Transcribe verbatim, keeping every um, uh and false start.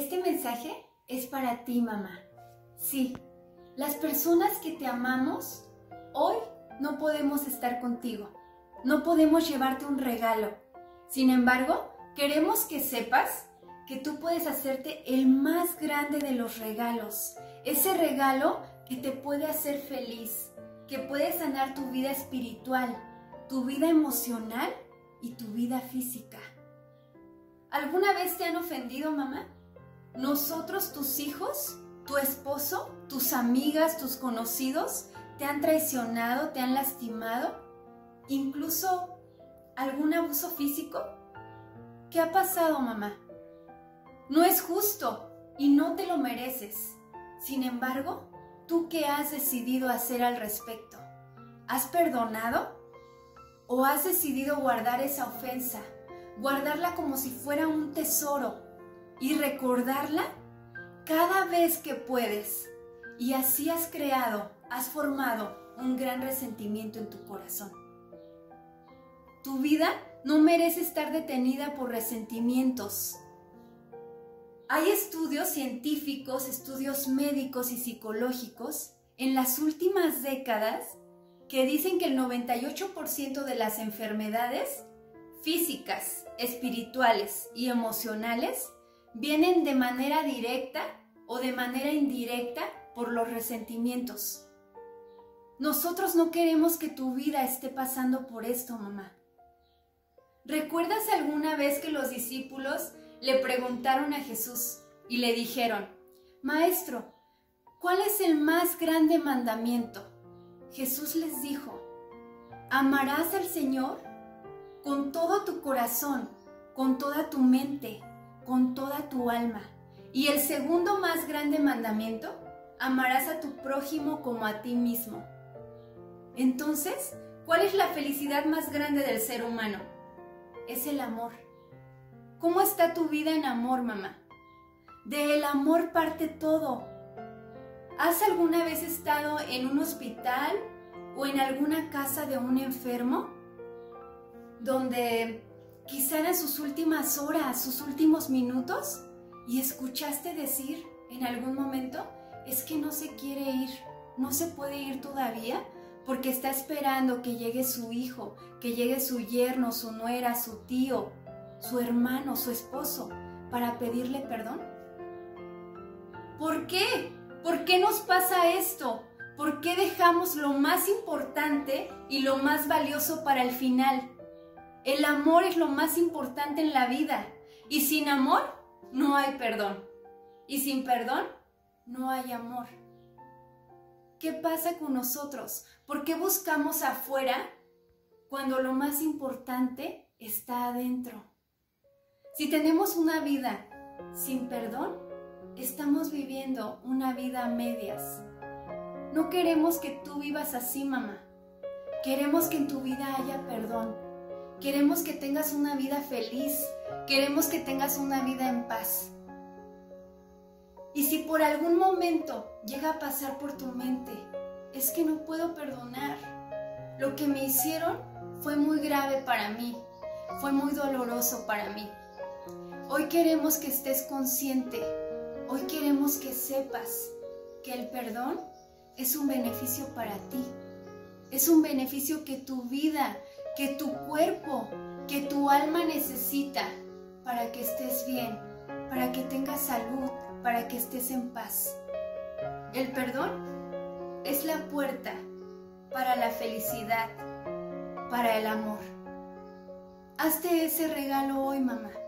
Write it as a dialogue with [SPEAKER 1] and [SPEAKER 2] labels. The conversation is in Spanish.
[SPEAKER 1] Este mensaje es para ti, mamá. Sí, las personas que te amamos, hoy no podemos estar contigo. No podemos llevarte un regalo. Sin embargo, queremos que sepas que tú puedes hacerte el más grande de los regalos. Ese regalo que te puede hacer feliz, que puede sanar tu vida espiritual, tu vida emocional y tu vida física. ¿Alguna vez te han ofendido, mamá? Nosotros, tus hijos, tu esposo, tus amigas, tus conocidos, ¿te han traicionado, te han lastimado? ¿Incluso algún abuso físico? ¿Qué ha pasado, mamá? No es justo y no te lo mereces. Sin embargo, ¿tú qué has decidido hacer al respecto? ¿Has perdonado? ¿O has decidido guardar esa ofensa? Guardarla como si fuera un tesoro y recordarla cada vez que puedes. Y así has creado, has formado un gran resentimiento en tu corazón. Tu vida no merece estar detenida por resentimientos. Hay estudios científicos, estudios médicos y psicológicos en las últimas décadas que dicen que el noventa y ocho por ciento de las enfermedades físicas, espirituales y emocionales vienen de manera directa o de manera indirecta por los resentimientos. Nosotros no queremos que tu vida esté pasando por esto, mamá. ¿Recuerdas alguna vez que los discípulos le preguntaron a Jesús y le dijeron: Maestro, ¿cuál es el más grande mandamiento? Jesús les dijo: amarás al Señor con todo tu corazón, con toda tu mente, con toda tu alma. Y el segundo más grande mandamiento, amarás a tu prójimo como a ti mismo. Entonces, ¿cuál es la felicidad más grande del ser humano? Es el amor. ¿Cómo está tu vida en amor, mamá? Del amor parte todo. ¿Has alguna vez estado en un hospital o en alguna casa de un enfermo donde quizá eran sus últimas horas, sus últimos minutos, y escuchaste decir en algún momento: es que no se quiere ir, no se puede ir todavía porque está esperando que llegue su hijo, que llegue su yerno, su nuera, su tío, su hermano, su esposo, para pedirle perdón? ¿Por qué? ¿Por qué nos pasa esto? ¿Por qué dejamos lo más importante y lo más valioso para el final? El amor es lo más importante en la vida, y sin amor no hay perdón, y sin perdón no hay amor. ¿Qué pasa con nosotros? ¿Por qué buscamos afuera cuando lo más importante está adentro? Si tenemos una vida sin perdón, estamos viviendo una vida a medias. No queremos que tú vivas así, mamá. Queremos que en tu vida haya perdón. Queremos que tengas una vida feliz. Queremos que tengas una vida en paz. Y si por algún momento llega a pasar por tu mente: es que no puedo perdonar, lo que me hicieron fue muy grave para mí, fue muy doloroso para mí. Hoy queremos que estés consciente, hoy queremos que sepas que el perdón es un beneficio para ti. Es un beneficio que tu vida, que tu cuerpo, que tu alma necesita para que estés bien, para que tengas salud, para que estés en paz. El perdón es la puerta para la felicidad, para el amor. Hazte ese regalo hoy, mamá.